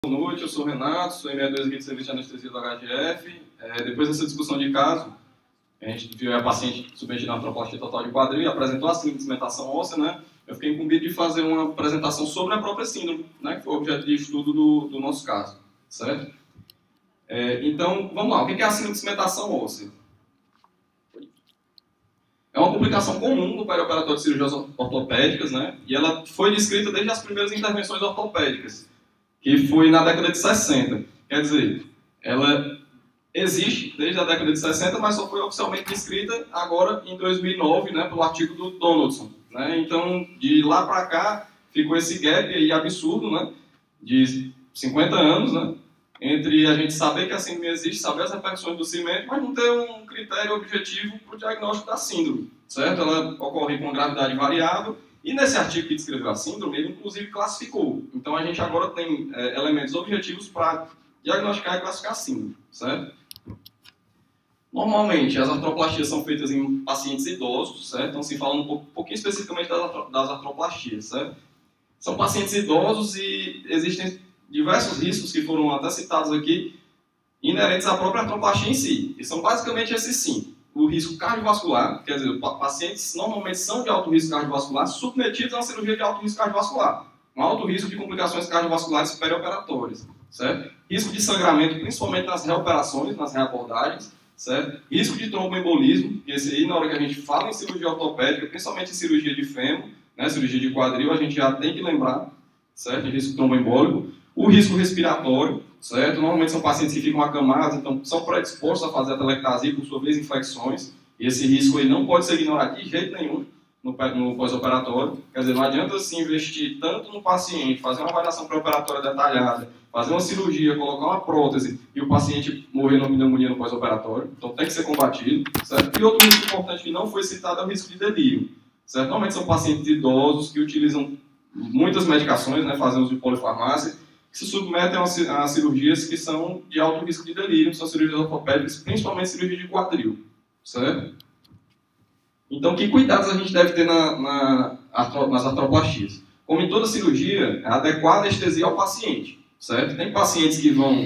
Boa noite, eu sou o Renato, sou M2 aqui de Serviço de Anestesia do HGF. Depois dessa discussão de caso, a gente viu a paciente submetida a artroplastia total de quadril e apresentou a síndrome de cimentação óssea, né? Eu fiquei incumbido de fazer uma apresentação sobre a própria síndrome, né? Que foi o objeto de estudo do nosso caso, certo? Então, vamos lá, o que é a síndrome de cimentação óssea? É uma complicação comum no perioperatório de cirurgias ortopédicas, né? E ela foi descrita desde as primeiras intervenções ortopédicas, que foi na década de 60. Quer dizer, ela existe desde a década de 60, mas só foi oficialmente descrita agora em 2009, né, pelo artigo do Donaldson, né? Então, de lá para cá, ficou esse gap aí absurdo, né, de 50 anos, né, entre a gente saber que a síndrome existe, saber as repercussões do cimento, mas não ter um critério objetivo para o diagnóstico da síndrome, certo? Ela ocorre com gravidade variável. E nesse artigo que descreveu a síndrome, ele inclusive classificou. Então a gente agora tem elementos objetivos para diagnosticar e classificar a síndrome, certo? Normalmente as artroplastias são feitas em pacientes idosos, certo? Então se fala um pouquinho especificamente das artroplastias, certo? São pacientes idosos e existem diversos riscos que foram até citados aqui, inerentes à própria artroplastia em si. E são basicamente esses cinco. O risco cardiovascular, quer dizer, pacientes normalmente são de alto risco cardiovascular submetidos a uma cirurgia de alto risco cardiovascular, um alto risco de complicações cardiovasculares perioperatórias, certo? Risco de sangramento, principalmente nas reoperações, nas reabordagens, certo? Risco de tromboembolismo, que esse aí, na hora que a gente fala em cirurgia ortopédica, principalmente em cirurgia de fêmur, né, cirurgia de quadril, a gente já tem que lembrar, certo? De risco tromboembólico. O risco respiratório, certo? Normalmente são pacientes que ficam acamados, então são predispostos a fazer atelectasia, por sua vez, infecções. E esse risco aí não pode ser ignorado de jeito nenhum no pós-operatório. Quer dizer, não adianta se investir tanto no paciente, fazer uma avaliação pré-operatória detalhada, fazer uma cirurgia, colocar uma prótese e o paciente morrer numa pneumonia no pós-operatório. Então tem que ser combatido, certo? E outro risco importante que não foi citado é o risco de delírio, certo? Normalmente são pacientes idosos que utilizam muitas medicações, né, fazem uso de polifarmácia, que se submetem a cirurgias que são de alto risco de delírio, que são cirurgias ortopédicas, principalmente cirurgia de quadril, certo? Então, que cuidados a gente deve ter nas artroplastias? Como em toda cirurgia, é adequar a anestesia ao paciente, certo? Tem pacientes que vão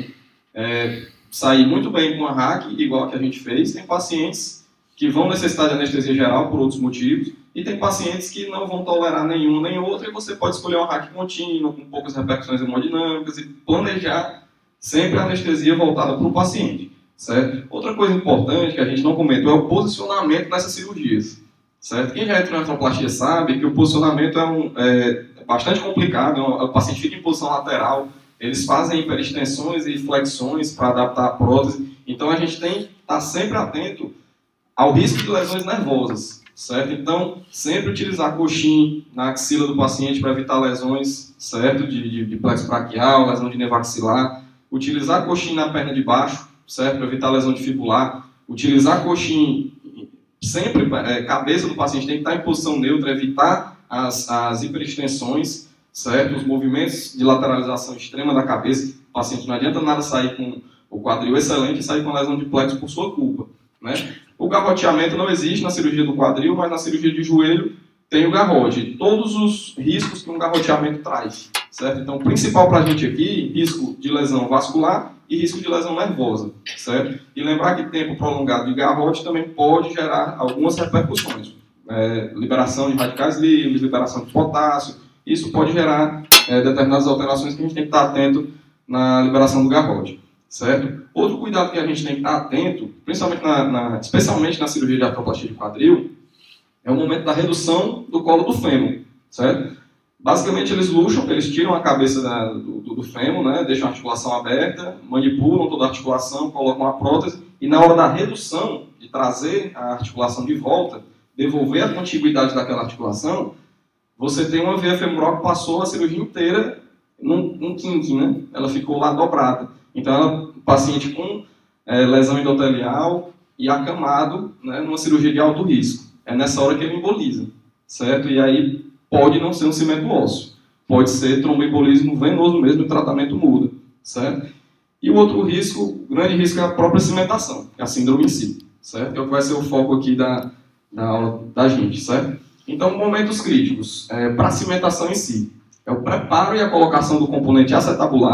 sair muito bem com a hack, igual a que a gente fez, tem pacientes que vão necessitar de anestesia geral por outros motivos, e tem pacientes que não vão tolerar nenhum nem outro, e você pode escolher uma hack contínua, com poucas repercussões hemodinâmicas, e planejar sempre a anestesia voltada para o paciente, certo? Outra coisa importante que a gente não comentou é o posicionamento dessas cirurgias, certo? Quem já entrou na artroplastia sabe que o posicionamento é bastante complicado, o paciente fica em posição lateral, eles fazem hiperextensões e flexões para adaptar a prótese, então a gente tem que estar sempre atento ao risco de lesões nervosas, certo? Então, sempre utilizar coxim na axila do paciente para evitar lesões, certo? De plexo braquial, lesão de nervo axilar. Utilizar coxim na perna de baixo, certo? Para evitar lesão de fibular. Utilizar coxim sempre, cabeça do paciente tem que estar em posição neutra, evitar as hiperextensões, certo? Os movimentos de lateralização extrema da cabeça. O paciente não adianta nada sair com o quadril excelente e sair com lesão de plexo por sua culpa, né? O garroteamento não existe na cirurgia do quadril, mas na cirurgia de joelho tem o garrote. Todos os riscos que um garroteamento traz, certo? Então, o principal para a gente aqui, risco de lesão vascular e risco de lesão nervosa, certo? E lembrar que tempo prolongado de garrote também pode gerar algumas repercussões. Liberação de radicais livres, liberação de potássio, isso pode gerar determinadas alterações que a gente tem que estar atento na liberação do garrote. Certo? Outro cuidado que a gente tem que estar atento, principalmente especialmente na cirurgia de artroplastia de quadril, é o momento da redução do colo do fêmur, certo? Basicamente eles luxam, eles tiram a cabeça do fêmur, né? Deixam a articulação aberta, manipulam toda a articulação, colocam a prótese e na hora da redução, de trazer a articulação de volta, devolver a contiguidade daquela articulação, você tem uma veia femoral que passou a cirurgia inteira num kink, né? Ela ficou lá dobrada. Então, o paciente com lesão endotelial e acamado, né, numa cirurgia de alto risco. É nessa hora que ele emboliza, certo? E aí pode não ser um cimento ósseo. Pode ser tromboembolismo venoso mesmo, o tratamento muda, certo? E o outro risco, o grande risco é a própria cimentação, é a síndrome em si, certo? É o que vai ser o foco aqui da aula da gente, certo? Então, momentos críticos para a cimentação em si. É o preparo e a colocação do componente acetabular,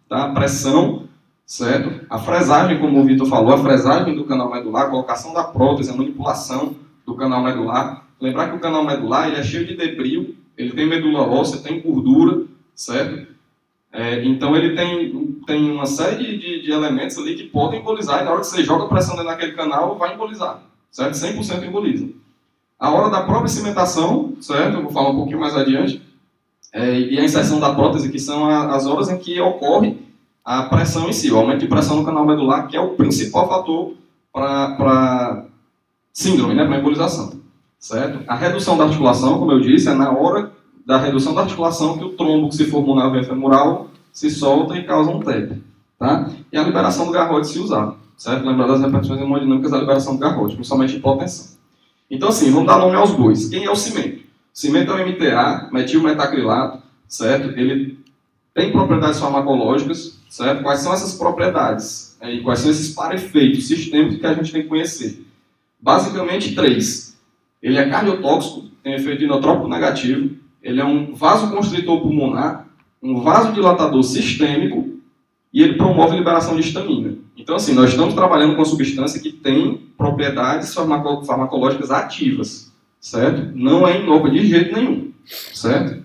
tá? A pressão, certo? A fresagem, como o Vitor falou, a fresagem do canal medular, a colocação da prótese, a manipulação do canal medular. Lembrar que o canal medular ele é cheio de debris, ele tem medula óssea, tem gordura, certo? Então ele tem uma série de elementos ali que podem embolizar, e na hora que você joga pressão dentro daquele canal, vai embolizar, certo? 100% emboliza. A hora da própria cimentação, certo? Eu vou falar um pouquinho mais adiante, e a inserção da prótese, que são as horas em que ocorre a pressão em si, o aumento de pressão no canal medular, que é o principal fator para síndrome, né, para embolização, certo? A redução da articulação, como eu disse, é na hora da redução da articulação que o trombo que se formou na veia femoral se solta e causa um TEP, tá? E a liberação do garrote se usar, certo? Lembrar das repetições hemodinâmicas da liberação do garrote, principalmente hipotensão. Então, assim, vamos dar nome aos bois. Quem é o cimento? O cimento é o MTA, metilmetacrilato, certo? Ele tem propriedades farmacológicas, certo? Quais são essas propriedades? E quais são esses para-efeitos sistêmicos que a gente tem que conhecer? Basicamente, 3. Ele é cardiotóxico, tem efeito inotrópico negativo, ele é um vasoconstritor pulmonar, um vasodilatador sistêmico e ele promove a liberação de histamina. Então, assim, nós estamos trabalhando com uma substância que tem propriedades farmacológicas ativas, certo? Não é inócua de jeito nenhum, certo?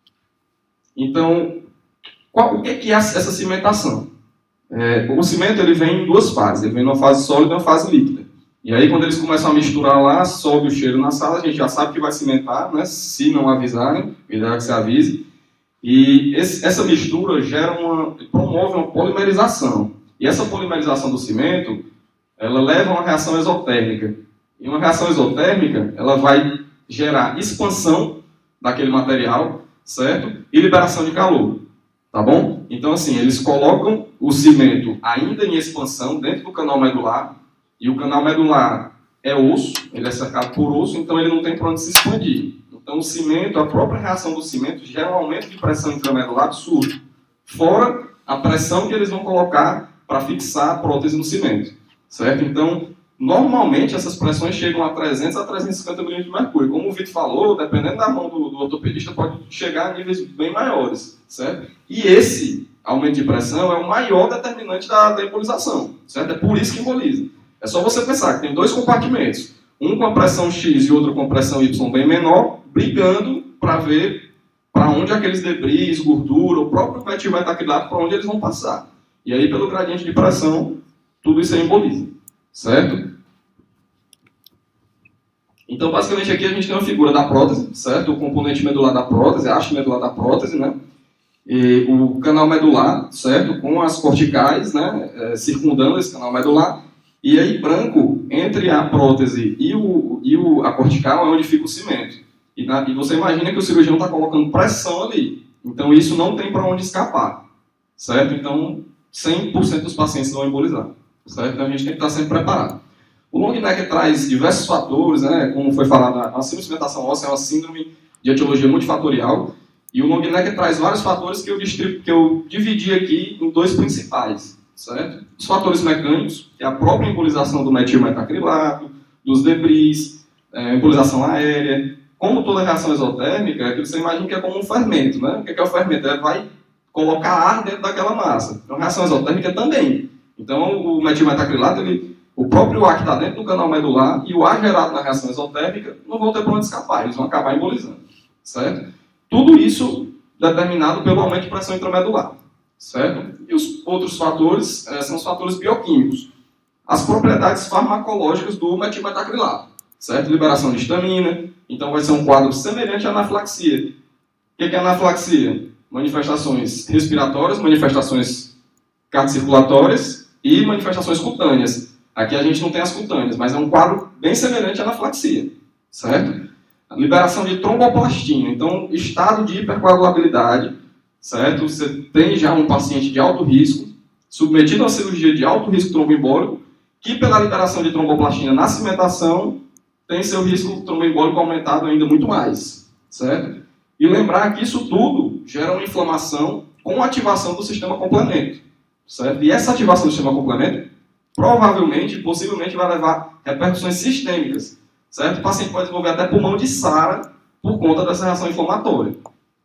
Então, o que é essa cimentação? O cimento ele vem em 2 fases, ele vem numa fase sólida e numa fase líquida. E aí, quando eles começam a misturar lá, sobe o cheiro na sala, a gente já sabe que vai cimentar, né? Se não avisarem, melhor que você avise. E essa mistura promove uma polimerização. E essa polimerização do cimento, ela leva a uma reação exotérmica. E uma reação exotérmica, ela vai gerar expansão daquele material, certo? E liberação de calor, tá bom? Então, assim, eles colocam o cimento ainda em expansão dentro do canal medular, e o canal medular é osso, ele é cercado por osso, então ele não tem para onde se expandir. Então, o cimento, a própria reação do cimento gera um aumento de pressão intramedular absurdo, fora a pressão que eles vão colocar para fixar a prótese no cimento, certo? Então, normalmente, essas pressões chegam a 300 a 350 milímetros de mercúrio. Como o Vitor falou, dependendo da mão do ortopedista, pode chegar a níveis bem maiores, certo? E esse aumento de pressão é o maior determinante da embolização, certo? É por isso que emboliza. É só você pensar que tem 2 compartimentos, um com a pressão X e outro com a pressão Y bem menor, brigando para ver para onde aqueles debris, gordura, o próprio metilmetacrilato, para onde eles vão passar. E aí, pelo gradiente de pressão, tudo isso aí emboliza, certo? Então, basicamente, aqui a gente tem uma figura da prótese, certo? O componente medular da prótese, a haste medular da prótese, né? E o canal medular, certo? Com as corticais, né? Circundando esse canal medular. E aí, branco, entre a prótese e a cortical, é onde fica o cimento. E você imagina que o cirurgião está colocando pressão ali. Então, isso não tem para onde escapar, certo? Então, 100% dos pacientes vão embolizar, certo? Então, a gente tem que estar sempre preparado. O long neck traz diversos fatores, né? Como foi falado, a síndrome de cimentação óssea é uma síndrome de etiologia multifatorial. E o long neck traz vários fatores que eu dividi aqui em 2 principais. Certo? Os fatores mecânicos, que é a própria embolização do metilmetacrilato, dos debris, embolização aérea. Como toda reação exotérmica, é que você imagina que é como um fermento, né? O que é o fermento? Ele vai colocar ar dentro daquela massa. Então, a reação exotérmica também. Então, o metilmetacrilato, o próprio ar que está dentro do canal medular e o ar gerado na reação exotérmica não vão ter para onde escapar, eles vão acabar embolizando, certo? Tudo isso determinado pelo aumento de pressão intramedular, certo? E os outros fatores são os fatores bioquímicos. As propriedades farmacológicas do metilmetacrilato, certo? Liberação de histamina, então vai ser um quadro semelhante à anafilaxia. O que é anafilaxia? Manifestações respiratórias, manifestações cardiocirculatórias e manifestações cutâneas. Aqui a gente não tem as cutâneas, mas é um quadro bem semelhante à anafilaxia, certo? A liberação de tromboplastina, então estado de hipercoagulabilidade, certo? Você tem já um paciente de alto risco, submetido a uma cirurgia de alto risco tromboembólico, que pela liberação de tromboplastina na cimentação, tem seu risco tromboembólico aumentado ainda muito mais, certo? E lembrar que isso tudo gera uma inflamação com ativação do sistema complemento, certo? E essa ativação do sistema complemento, provavelmente, possivelmente, vai levar repercussões sistêmicas, certo? O paciente pode desenvolver até pulmão de SARA por conta dessa reação inflamatória.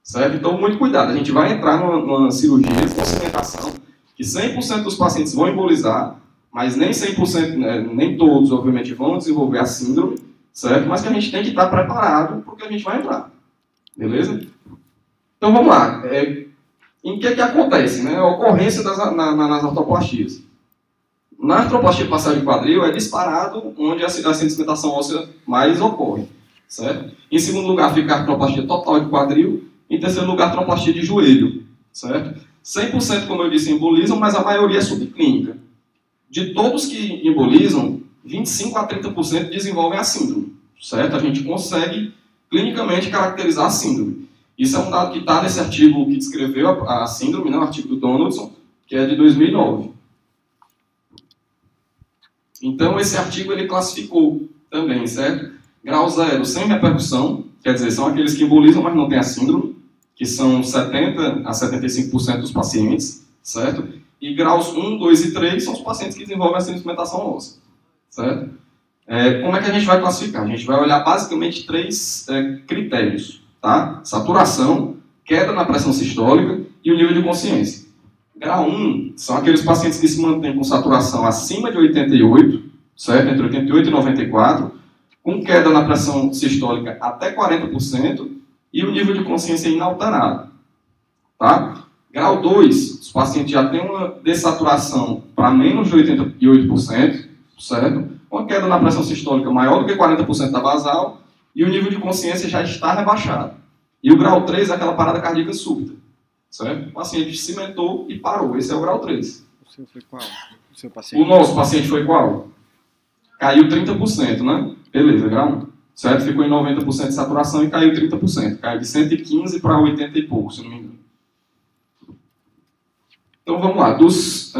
certo? Então, muito cuidado. A gente vai entrar numa cirurgia de cimentação que 100% dos pacientes vão embolizar, mas nem 100%, né, nem todos, obviamente, vão desenvolver a síndrome, certo? Mas que a gente tem que estar preparado para o que a gente vai entrar. Beleza? Então, vamos lá. Em que acontece, né? A ocorrência nas artroplastias. Na artroplastia passagem de quadril é disparado onde a sedimentação óssea mais ocorre, certo? Em segundo lugar fica a artroplastia total de quadril. Em terceiro lugar, a artroplastia de joelho, certo? 100%, como eu disse, embolizam, mas a maioria é subclínica. De todos que embolizam, 25 a 30% desenvolvem a síndrome, certo? A gente consegue clinicamente caracterizar a síndrome. Isso é um dado que está nesse artigo que descreveu a síndrome, né, o artigo do Donaldson, que é de 2009. Então, esse artigo ele classificou também, certo? Grau 0, sem repercussão, quer dizer, são aqueles que embolizam, mas não têm a síndrome, que são 70 a 75% dos pacientes, certo? E graus 1, 2 e 3 são os pacientes que desenvolvem a sedimentação óssea, certo? Como é que a gente vai classificar? A gente vai olhar basicamente 3 critérios, tá? Saturação, queda na pressão sistólica e o nível de consciência. Grau 1 são aqueles pacientes que se mantêm com saturação acima de 88, certo? Entre 88 e 94, com queda na pressão sistólica até 40% e o nível de consciência inalterado, tá? Grau 2, os pacientes já têm uma dessaturação para menos de 88%, certo? Uma queda na pressão sistólica maior do que 40% da basal e o nível de consciência já está rebaixado. E o grau 3 é aquela parada cardíaca súbita, certo? O paciente cimentou e parou. Esse é o grau 3. O seu foi qual? O seu paciente? O nosso paciente foi qual? Caiu 30%, né? Beleza, grau 1. Certo? Ficou em 90% de saturação e caiu 30%. Caiu de 115 para 80 e pouco, se não me engano. Então, vamos lá. Dos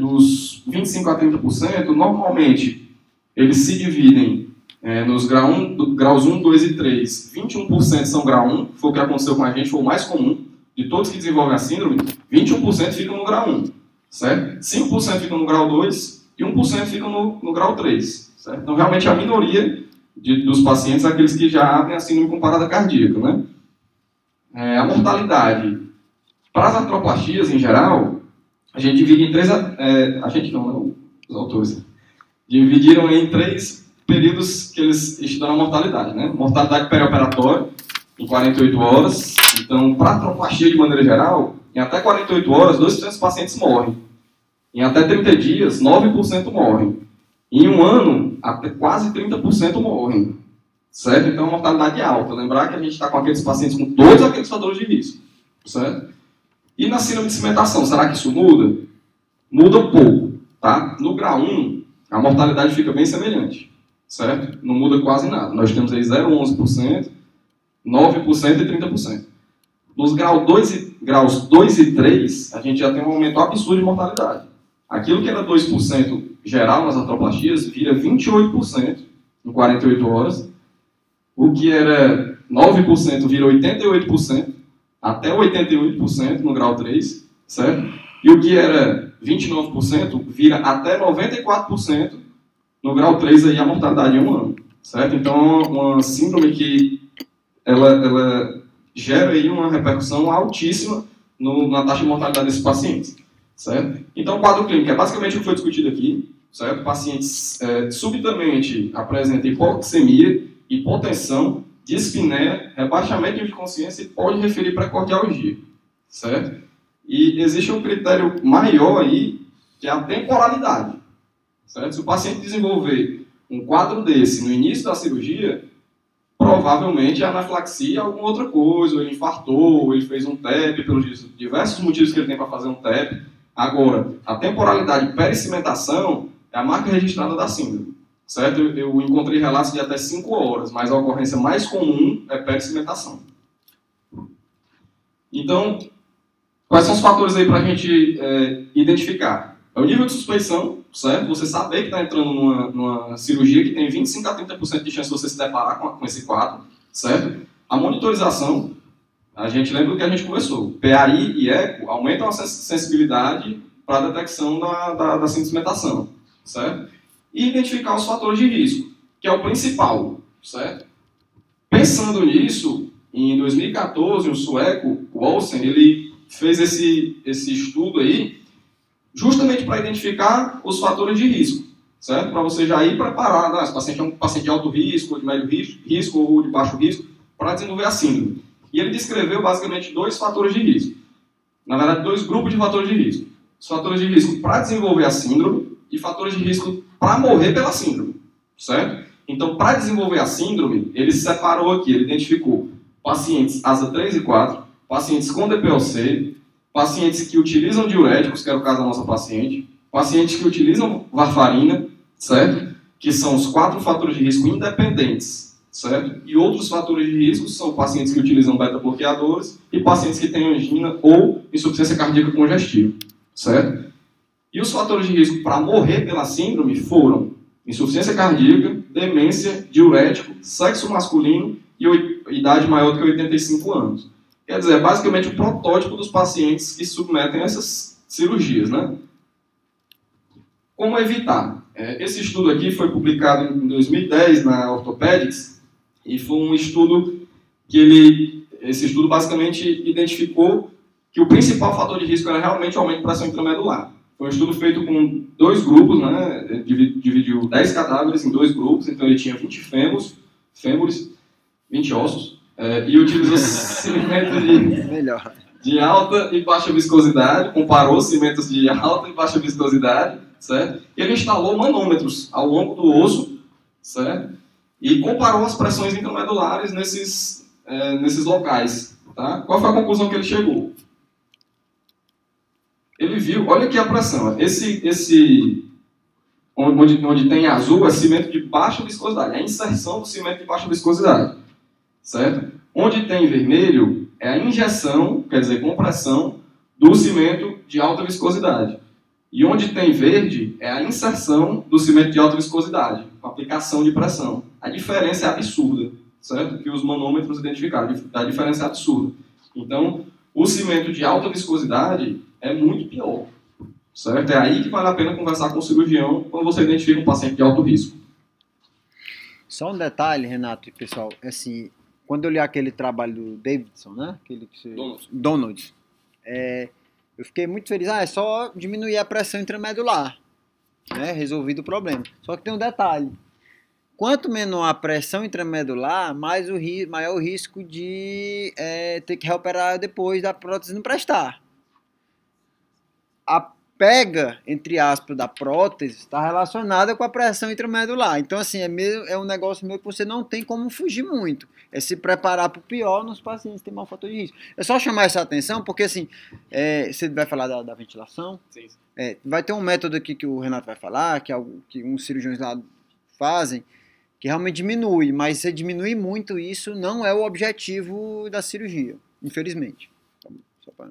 25% a 30%, normalmente, eles se dividem nos graus 1, 2 e 3. 21% são grau 1, foi o que aconteceu com a gente, foi o mais comum. De todos que desenvolvem a síndrome, 21% ficam no grau 1, certo? 5% ficam no grau 2 e 1% ficam no grau 3, certo? Então, realmente, a minoria dos pacientes são aqueles que já têm a síndrome com parada cardíaca, né? A mortalidade para as artroplastias, em geral, a gente divide em 3... a gente não, os autores. Dividiram em 3 períodos que eles estudam a mortalidade, né? Mortalidade perioperatória, em 48 horas. Então, para a artroplastia, de maneira geral, em até 48 horas, 2% dos pacientes morrem. Em até 30 dias, 9% morrem. Em um ano, até quase 30% morrem. Certo? Então, a mortalidade é alta. Lembrar que a gente está com aqueles pacientes com todos aqueles fatores de risco. Certo? E na síndrome de cimentação, será que isso muda? Muda um pouco. Tá? No grau 1, a mortalidade fica bem semelhante. Certo? Não muda quase nada. Nós temos aí 0,11%, 9% e 30%. Nos graus 2 e 3, a gente já tem um aumento absurdo de mortalidade. Aquilo que era 2% geral nas artroplastias vira 28% em 48 horas. O que era 9% vira 88%, até 88% no grau 3, certo? E o que era 29% vira até 94% no grau 3, aí a mortalidade em um ano, certo? Então, uma síndrome que ela gera aí uma repercussão altíssima na taxa de mortalidade desses pacientes, certo? Então, o quadro clínico é basicamente o que foi discutido aqui, certo? Pacientes subitamente apresentam hipoxemia, hipotensão, dispneia, rebaixamento de consciência e pode referir pré-cardialgia, certo? E existe um critério maior aí, que é a temporalidade, certo? Se o paciente desenvolver um quadro desse no início da cirurgia, provavelmente é anafilaxia, alguma outra coisa, ou ele infartou, ou ele fez um TEP, pelos diversos motivos que ele tem para fazer um TEP. Agora, a temporalidade pericimentação é a marca registrada da síndrome, certo? Eu encontrei relatos de até 5 horas, mas a ocorrência mais comum é pericimentação. Então, quais são os fatores aí para a gente identificar? É o nível de suspeição, certo? Você saber que está entrando numa cirurgia que tem 25 a 30% de chance de você se deparar com esse quadro, certo? A monitorização, a gente lembra do que a gente conversou. PAI e eco aumentam a sensibilidade para a detecção da sedimentação, certo? E identificar os fatores de risco, que é o principal, certo? Pensando nisso, em 2014, um sueco, o Olsen, ele fez esse estudo aí justamente para identificar os fatores de risco, certo? Para você já ir preparado, se o paciente é um paciente de alto risco, ou de médio risco ou de baixo risco, para desenvolver a síndrome. E ele descreveu basicamente 2 fatores de risco. Na verdade, 2 grupos de fatores de risco. Os fatores de risco para desenvolver a síndrome e fatores de risco para morrer pela síndrome, certo? Então, para desenvolver a síndrome, ele separou aqui, ele identificou pacientes ASA 3 e 4, pacientes com DPOC, pacientes que utilizam diuréticos, que era o caso da nossa paciente, pacientes que utilizam varfarina, certo? Que são os 4 fatores de risco independentes, certo? E outros fatores de risco são pacientes que utilizam beta-bloqueadores e pacientes que têm angina ou insuficiência cardíaca congestiva, certo? E os fatores de risco para morrer pela síndrome foram insuficiência cardíaca, demência, diurético, sexo masculino e idade maior do que 85 anos. Quer dizer, é basicamente o protótipo dos pacientes que submetem a essas cirurgias, né? Como evitar? Esse estudo aqui foi publicado em 2010 na Orthopedics e foi um estudo que esse estudo basicamente identificou que o principal fator de risco era realmente o aumento de pressão intramedular. Foi um estudo feito com 2 grupos, né? Ele dividiu 10 cadáveres em 2 grupos, então ele tinha 20 fêmures, 20 ossos, e utilizou cimentos de alta e baixa viscosidade, comparou cimentos de alta e baixa viscosidade, certo? E ele instalou manômetros ao longo do osso, certo? E comparou as pressões intramedulares nesses locais, tá? Qual foi a conclusão que ele chegou? Ele viu, olha aqui a pressão, onde tem azul é cimento de baixa viscosidade, é a inserção do cimento de baixa viscosidade, certo? Onde tem vermelho é a injeção, quer dizer, compressão, do cimento de alta viscosidade. E onde tem verde é a inserção do cimento de alta viscosidade, com aplicação de pressão. A diferença é absurda, certo? Que os manômetros identificaram, a diferença é absurda. Então, o cimento de alta viscosidade é muito pior, certo? É aí que vale a pena conversar com o cirurgião quando você identifica um paciente de alto risco. Só um detalhe, Renato e pessoal, assim, quando eu li aquele trabalho do Davidson, né? Donald, eu fiquei muito feliz. É só diminuir a pressão intramedular, né? Resolvido o problema. Só que tem um detalhe. Quanto menor a pressão intramedular, maior o risco de ter que reoperar depois da prótese não prestar. A pega, entre aspas, da prótese está relacionada com a pressão intramedular. Então, assim, é um negócio meio que você não tem como fugir muito. É se preparar para o pior nos pacientes que têm mau fator de risco. É só chamar essa atenção, porque, assim, você vai falar da ventilação. Sim. Vai ter um método aqui que o Renato vai falar, que é algo que uns cirurgiões lá fazem, que realmente diminui, mas se diminuir muito isso não é o objetivo da cirurgia, infelizmente. Só para...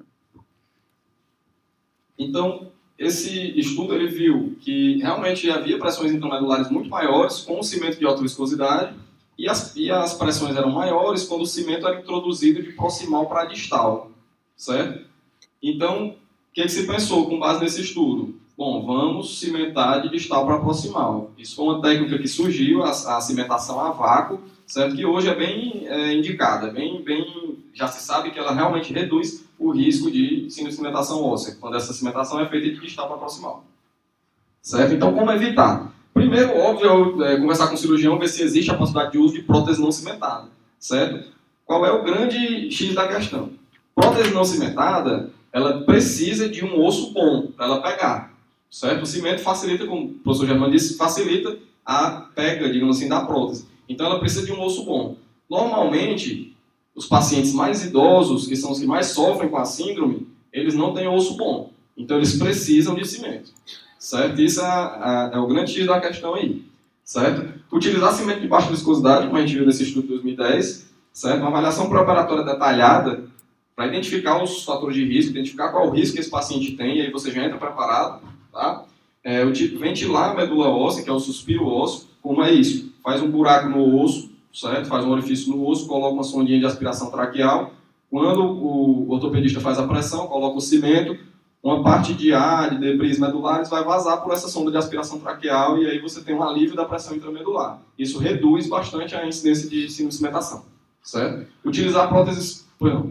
Então, esse estudo ele viu que realmente havia pressões intramedulares muito maiores com o cimento de alta viscosidade e as pressões eram maiores quando o cimento era introduzido de proximal para distal, certo? Então, o que se pensou com base nesse estudo? Bom, vamos cimentar de distal para proximal. Isso foi uma técnica que surgiu, a cimentação a vácuo, certo? Que hoje é bem indicada, já se sabe que ela realmente reduz o risco de cimentação óssea, quando essa cimentação é feita de distal para proximal. Certo? Então, como evitar? Primeiro, óbvio, conversar com o cirurgião, ver se existe a possibilidade de uso de prótese não cimentada. Certo? Qual é o grande X da questão? Prótese não cimentada, ela precisa de um osso bom para ela pegar. Certo? O cimento facilita, como o professor Germano disse, facilita a pega, digamos assim, da prótese. Então, ela precisa de um osso bom. Normalmente, os pacientes mais idosos, que são os que mais sofrem com a síndrome, eles não têm osso bom. Então, eles precisam de cimento. Certo? Isso é o grande X da questão aí. Certo? Utilizar cimento de baixa viscosidade, como a gente viu nesse estudo de 2010, certo? Uma avaliação pré-operatória detalhada para identificar os fatores de risco, identificar qual o risco que esse paciente tem, e aí você já entra preparado. Tá? Ventilar a medula óssea, que é o suspiro ósseo. Como é isso? Faz um buraco no osso, certo? Faz um orifício no osso, coloca uma sondinha de aspiração traqueal. Quando o ortopedista faz a pressão, coloca o cimento, uma parte de ar, de debris medulares vai vazar por essa sonda de aspiração traqueal e aí você tem um alívio da pressão intramedular. Isso reduz bastante a incidência de síndrome de cimentação, certo? Utilizar próteses... Não.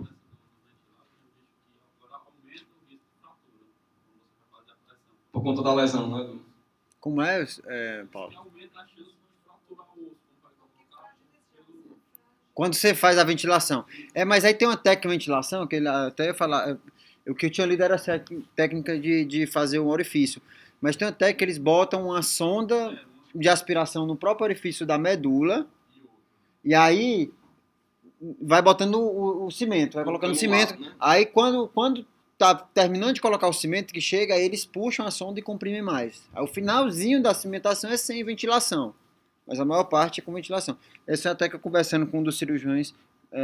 Por conta da lesão, né? Como é, Paulo? Quando você faz a ventilação. Mas aí tem uma técnica de ventilação, que ele até ia falar, o que eu tinha lido era essa técnica de fazer um orifício. Mas tem uma técnica que eles botam uma sonda de aspiração no próprio orifício da medula, e aí vai botando o cimento, vai colocando o cimento. Lado, né? Aí quando tá terminando de colocar o cimento que chega, aí eles puxam a sonda e comprimem mais. Aí o finalzinho da cimentação é sem ventilação, mas a maior parte é com ventilação. Essa é até que eu conversando com um dos cirurgiões,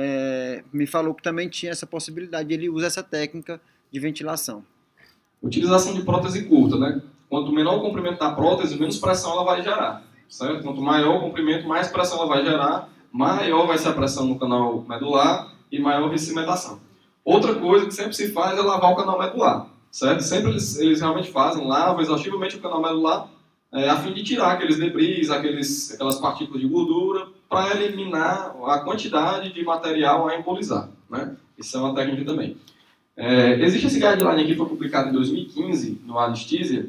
me falou que também tinha essa possibilidade, ele usa essa técnica de ventilação. Utilização de prótese curta, né? Quanto menor o comprimento da prótese, menos pressão ela vai gerar, certo? Quanto maior o comprimento, mais pressão ela vai gerar, maior vai ser a pressão no canal medular e maior a cimentação. Outra coisa que sempre se faz é lavar o canal medular, certo? Sempre eles realmente fazem, lavam exaustivamente o canal medular, a fim de tirar aqueles debris, aquelas partículas de gordura, para eliminar a quantidade de material a embolizar, né? Isso é uma técnica também. Existe esse guideline aqui que foi publicado em 2015 no Anesthesia,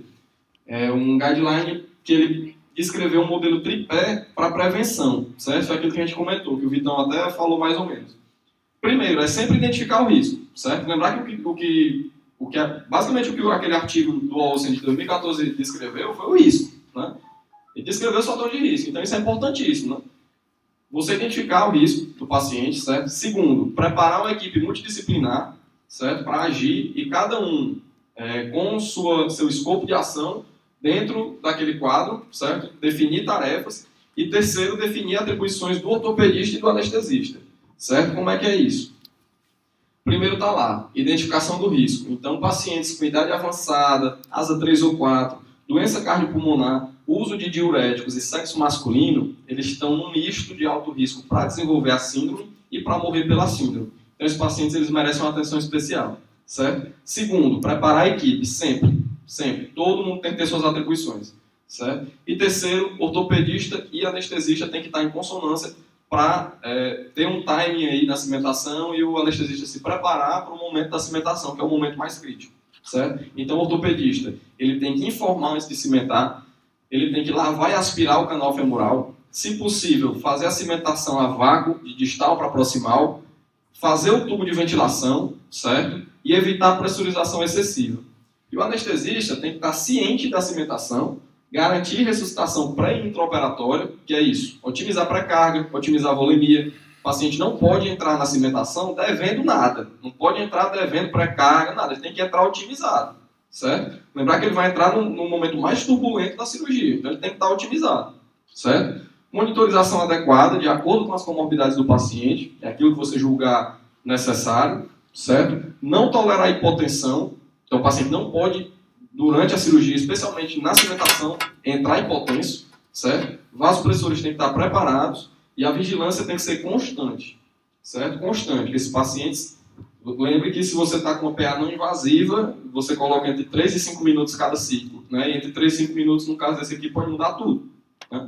um guideline que ele descreveu um modelo tripé para prevenção, certo? Foi aquilo que a gente comentou, que o Vitão até falou mais ou menos. Primeiro, é sempre identificar o risco, certo? Lembrar que basicamente o que aquele artigo do Olsen de 2014 descreveu foi o risco, né? Ele descreveu o fator de risco, então isso é importantíssimo, né? Você identificar o risco do paciente, certo? Segundo, preparar uma equipe multidisciplinar, certo? Para agir e cada um com seu escopo de ação dentro daquele quadro, certo? Definir tarefas. E terceiro, definir atribuições do ortopedista e do anestesista, certo? Como é que é isso? Primeiro está lá, identificação do risco. Então, pacientes com idade avançada, asa 3 ou 4, doença cardiopulmonar, uso de diuréticos e sexo masculino, eles estão num misto de alto risco para desenvolver a síndrome e para morrer pela síndrome. Então, esses pacientes eles merecem uma atenção especial, certo? Segundo, preparar a equipe, sempre. Todo mundo tem que ter suas atribuições, certo? E terceiro, ortopedista e anestesista tem que estar em consonância para ter um timing aí na cimentação e o anestesista se preparar para o momento da cimentação, que é o momento mais crítico, certo? Então, o ortopedista, ele tem que informar antes de cimentar, ele tem que lavar e aspirar o canal femoral, se possível, fazer a cimentação a vácuo, de distal para proximal, fazer o tubo de ventilação, certo? E evitar a pressurização excessiva. E o anestesista tem que estar ciente da cimentação, garantir ressuscitação pré- e intraoperatória, que é isso, otimizar a pré-carga, otimizar a volemia. O paciente não pode entrar na cimentação devendo nada, não pode entrar devendo pré-carga, nada, ele tem que entrar otimizado, certo? Lembrar que ele vai entrar no momento mais turbulento da cirurgia, então ele tem que estar otimizado, certo? Monitorização adequada, de acordo com as comorbidades do paciente, é aquilo que você julgar necessário, certo? Não tolerar hipotensão, então o paciente não pode, durante a cirurgia, especialmente na cimentação, entrar hipotenso, certo? Vasopressores têm que estar preparados e a vigilância tem que ser constante, certo? Constante. Esses pacientes, lembre que se você está com uma PA não invasiva, você coloca entre 3 e 5 minutos cada ciclo, né? E entre 3 e 5 minutos, no caso desse aqui, pode mudar tudo, né?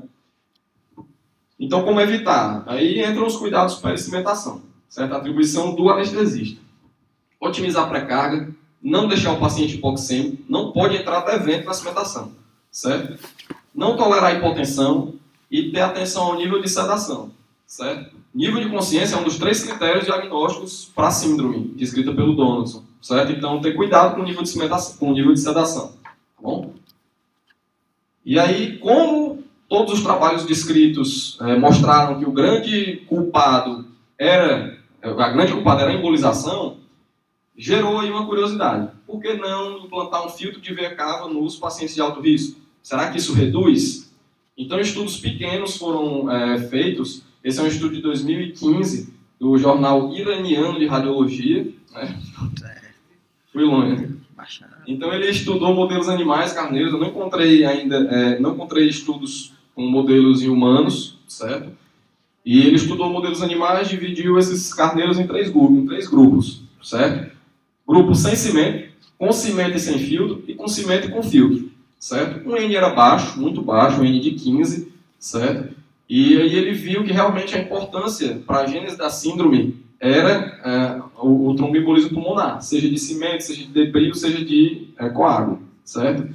Então, como evitar? Aí entram os cuidados para a cimentação, certo? A atribuição do anestesista. Otimizar a pré-carga, não deixar o paciente hipoxêmico, não pode entrar devendo na cimentação, certo? Não tolerar hipotensão e ter atenção ao nível de sedação, certo? Nível de consciência é um dos 3 critérios diagnósticos para a síndrome, descrita pelo Donaldson, certo? Então, ter cuidado com o nível de cimentação, com o nível de sedação, tá bom? E aí, como todos os trabalhos descritos mostraram que a grande culpada era a embolização, gerou aí uma curiosidade. Por que não implantar um filtro de veia cava nos pacientes de alto risco? Será que isso reduz? Então, estudos pequenos foram feitos. Esse é um estudo de 2015 do jornal iraniano de radiologia, né? Fui longe. Então, ele estudou modelos animais carneiros. Eu não encontrei ainda, não encontrei estudos com modelos em humanos, certo? E ele estudou modelos animais, dividiu esses carneiros em 3 grupos, certo? Grupo sem cimento, com cimento e sem filtro, e com cimento e com filtro, certo? O N era baixo, muito baixo, o N de 15, certo? E aí ele viu que realmente a importância para a gênese da síndrome era o tromboembolismo pulmonar, seja de cimento, seja de debris, seja de coágulo, certo?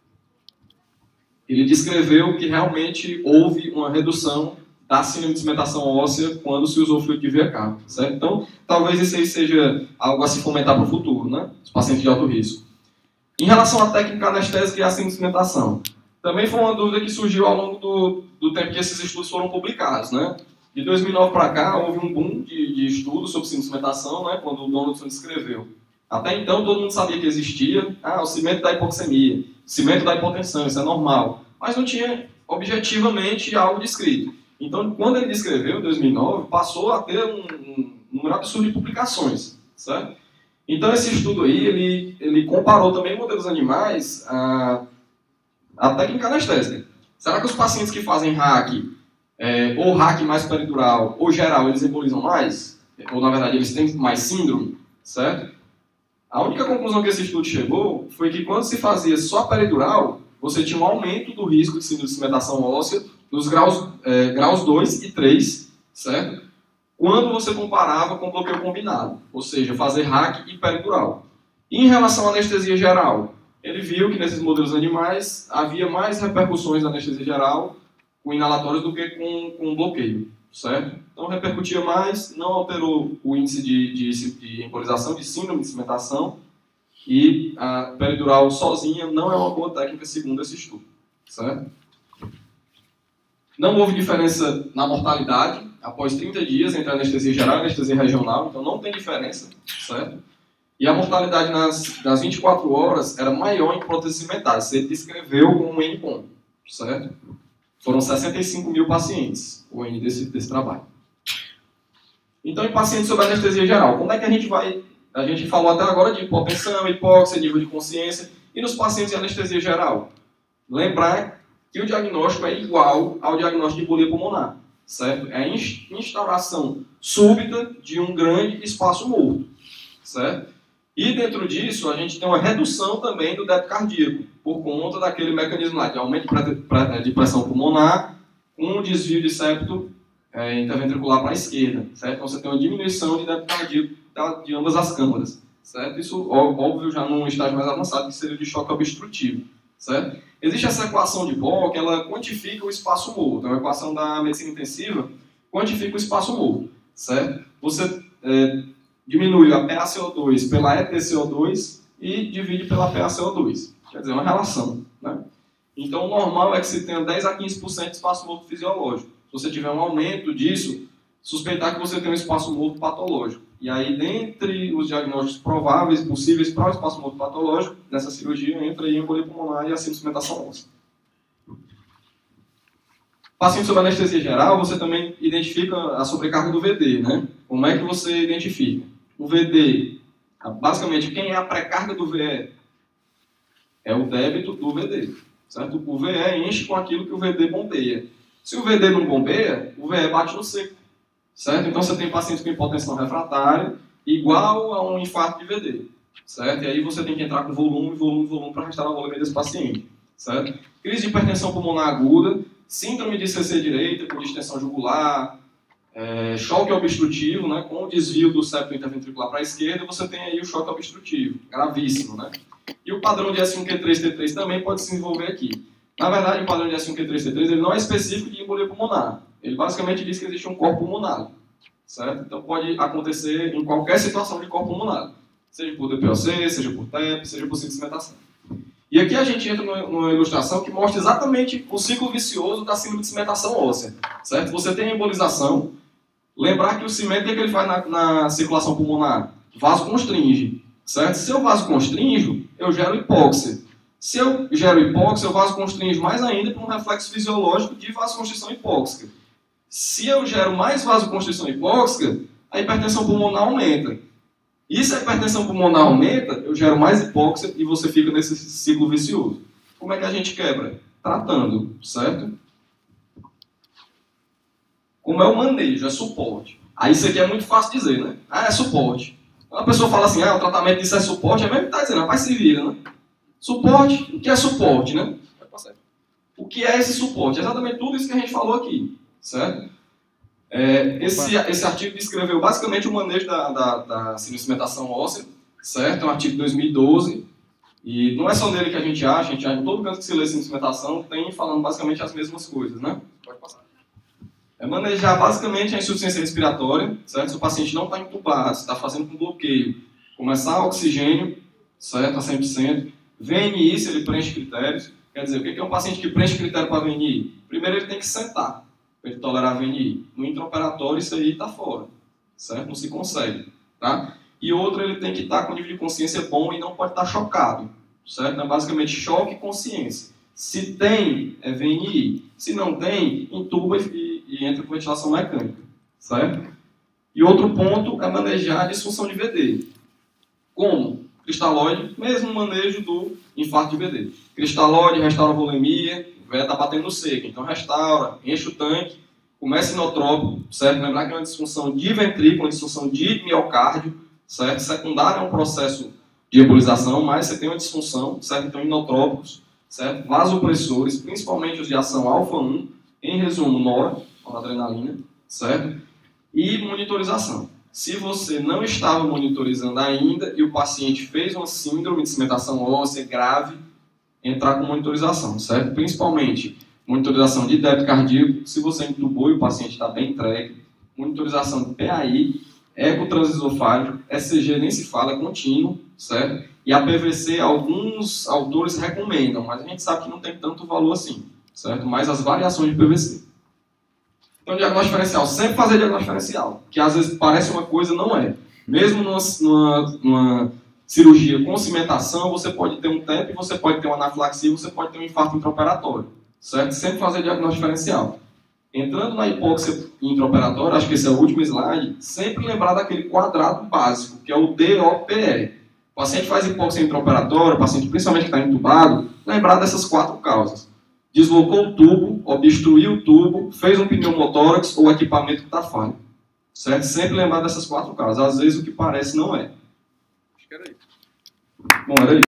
Ele descreveu que realmente houve uma redução da síndrome de cimentação óssea quando se usou fluido de via cava, certo? Então, talvez isso aí seja algo a se fomentar para o futuro, né? Os pacientes de alto risco. Em relação à técnica anestésica e à síndrome de cimentação, também foi uma dúvida que surgiu ao longo do tempo que esses estudos foram publicados, né? De 2009 para cá, houve um boom de estudos sobre síndrome de cimentação, né? Quando o Donaldson descreveu. Até então, todo mundo sabia que existia o cimento da hipoxemia, o cimento da hipotensão, isso é normal. Mas não tinha objetivamente algo descrito. Então, quando ele descreveu, em 2009, passou a ter um número absurdo de publicações, certo? Então, esse estudo aí, ele comparou também modelos animais à técnica anestésica. Será que os pacientes que fazem hack, ou hack mais peridural, ou geral, eles embolizam mais? Ou, na verdade, eles têm mais síndrome, certo? A única conclusão que esse estudo chegou foi que quando se fazia só peridural, você tinha um aumento do risco de síndrome de cimentação óssea nos graus 2 e 3, certo? Quando você comparava com bloqueio combinado, ou seja, fazer hack e peridural. E em relação à anestesia geral, ele viu que nesses modelos animais havia mais repercussões da anestesia geral com inalatórios do que com bloqueio, certo? Então repercutia mais, não alterou o índice de embolização, de síndrome de cimentação, e a peridural sozinha não é uma boa técnica segundo esse estudo, certo? Não houve diferença na mortalidade após 30 dias entre a anestesia geral e a anestesia regional, então não tem diferença, certo? E a mortalidade nas 24 horas era maior em próteses cimentais, ele descreveu como um N-COM, certo? Foram 65 mil pacientes, o N desse trabalho. Então, em pacientes sob anestesia geral, como é que a gente vai... A gente falou até agora de hipotensão, hipóxia, nível de consciência, e nos pacientes de anestesia geral? Lembrar que o diagnóstico é igual ao diagnóstico de embolia pulmonar, certo? É a instauração súbita de um grande espaço morto, certo? E dentro disso, a gente tem uma redução também do débito cardíaco, por conta daquele mecanismo lá de aumento de pressão pulmonar, com um desvio de septo interventricular para a esquerda, certo? Então você tem uma diminuição de débito cardíaco de ambas as câmaras, certo? Isso, óbvio, já num estágio mais avançado, que seria de choque obstrutivo, certo? Existe essa equação de Bohr, que ela quantifica o espaço morto. Então, a equação da medicina intensiva quantifica o espaço morto, certo? Você diminui a PaCO2 pela EtCO2 e divide pela PaCO2. Quer dizer, uma relação, né? Então, o normal é que se tenha 10 a 15% de espaço morto fisiológico. Se você tiver um aumento disso, suspeitar que você tem um espaço morto patológico. E aí, dentre os diagnósticos prováveis, possíveis para o espaço morto patológico, nessa cirurgia entra aí a embolia pulmonar e a síndrome de cimentação óssea. Paciente sob anestesia geral, você também identifica a sobrecarga do VD, né? Como é que você identifica? O VD, basicamente, quem é a pré-carga do VE? É o débito do VD, certo? O VE enche com aquilo que o VD bombeia. Se o VD não bombeia, o VE bate no seco, certo? Então você tem pacientes com hipotensão refratária igual a um infarto de VD, certo? E aí você tem que entrar com volume para restaurar o volume desse paciente, certo? Crise de hipertensão pulmonar aguda, síndrome de CC direita com distensão jugular, choque obstrutivo, né, com o desvio do septo interventricular para a esquerda, você tem aí o choque obstrutivo, gravíssimo, né? E o padrão de S1Q3T3 também pode se desenvolver aqui. Na verdade, o padrão de S1Q3T3 ele não é específico de embolia pulmonar. Ele basicamente diz que existe um corpo pulmonar, certo? Então pode acontecer em qualquer situação de corpo pulmonar, seja por DPOC, seja por TEP, seja por cimentação. E aqui a gente entra numa ilustração que mostra exatamente o ciclo vicioso da síndrome de cimentação óssea, certo? Você tem a embolização, lembrar que o cimento, o que ele faz na circulação pulmonar? Vasoconstringe, certo? Se eu vasoconstrinjo, eu gero hipóxia. Se eu gero hipóxia, eu vasoconstrinjo mais ainda por um reflexo fisiológico de vasoconstrição hipóxica. Se eu gero mais vasoconstrição hipóxica, a hipertensão pulmonar aumenta. E se a hipertensão pulmonar aumenta, eu gero mais hipóxia e você fica nesse ciclo vicioso. Como é que a gente quebra? Tratando, certo? Como é o manejo? É suporte. Aí isso aqui é muito fácil dizer, né? É suporte. Quando a pessoa fala assim, o tratamento disso é suporte, é mesmo que está dizendo, rapaz, se vira, né? Suporte, o que é suporte, né? O que é esse suporte? É exatamente tudo isso que a gente falou aqui, certo? Esse artigo descreveu basicamente o manejo da cimentamentação óssea, certo? É um artigo de 2012, e não é só nele que a gente acha em todo canto que se lê cimentamentação tem falando basicamente as mesmas coisas, né? Pode passar. É manejar basicamente a insuficiência respiratória, certo? Se o paciente não está entubado, se está fazendo com bloqueio, começar oxigênio, certo? A 100%. VNI, se ele preenche critérios. Quer dizer, o que é um paciente que preenche critério para VNI? Primeiro ele tem que sentar, para ele tolerar VNI. No intraoperatório isso aí está fora, certo? Não se consegue, tá? E outro, ele tem que estar com nível de consciência bom e não pode estar chocado, certo? É basicamente choque e consciência. Se tem, é VNI. Se não tem, entuba e entra com ventilação mecânica, certo? E outro ponto é manejar a disfunção de VD. Como? Cristalóide, mesmo manejo do infarto de VD. Cristalóide restaura a volemia, o VE está batendo no seco, então restaura, enche o tanque, começa inotrópico, certo? Lembrar que é uma disfunção de ventrículo, uma disfunção de miocárdio, certo? Secundário é um processo de embolização, mas você tem uma disfunção, certo? Então inotrópicos, certo? Vasopressores, principalmente os de ação alfa-1, em resumo, noradrenalina, certo? E monitorização. Se você não estava monitorizando ainda e o paciente fez uma síndrome de cimentação óssea grave, entrar com monitorização, certo? Principalmente monitorização de débito cardíaco, se você entubou e o paciente está bem entregue, monitorização de PAI, eco transesofágico, ECG nem se fala, é contínuo, certo? E a PVC, alguns autores recomendam, mas a gente sabe que não tem tanto valor assim, certo? Mas as variações de PVC. Então, diagnóstico diferencial, sempre fazer diagnóstico diferencial, que às vezes parece uma coisa, não é. Mesmo numa cirurgia com cimentação, você pode ter um TEP, você pode ter uma anafilaxia, você pode ter um infarto intraoperatório, certo? Sempre fazer diagnóstico diferencial. Entrando na hipóxia intraoperatória, acho que esse é o último slide, sempre lembrar daquele quadrado básico, que é o DOPE. O paciente faz hipóxia intraoperatória, o paciente principalmente que está entubado, lembrar dessas 4 causas. Deslocou o tubo, obstruiu o tubo, fez um pneumotórax ou equipamento que está falho. Certo? Sempre lembrar dessas 4 causas. Às vezes o que parece não é. Acho que era isso. Bom, era isso.